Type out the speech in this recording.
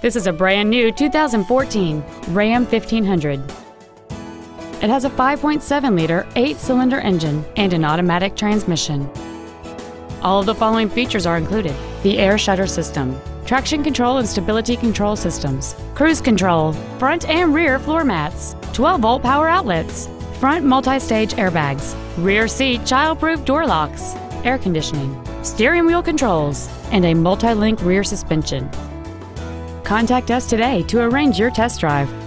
This is a brand new 2014 Ram 1500. It has a 5.7-liter 8-cylinder engine and an automatic transmission. All of the following features are included: the air shutter system, traction control and stability control systems, cruise control, front and rear floor mats, 12-volt power outlets, front multi-stage airbags, rear seat child-proof door locks, air conditioning, steering wheel controls, and a multi-link rear suspension. Contact us today to arrange your test drive.